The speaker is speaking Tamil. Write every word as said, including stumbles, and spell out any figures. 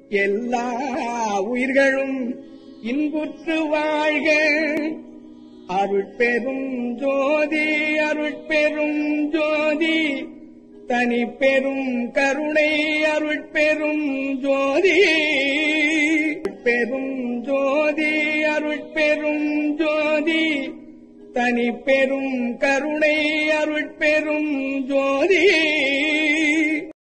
எல்லா உயிர்களும் இன்புற்று வாழ்க. அருட்பெரும் ஜோதி அருட்பெரும் ஜோதி தனி பெரும் கருணை அருட்பெரும் ஜோதி. பெரும் ஜோதி அருட்பெரும் ஜோதி தனி பெரும் கருணை அருட்பெரும் ஜோதி.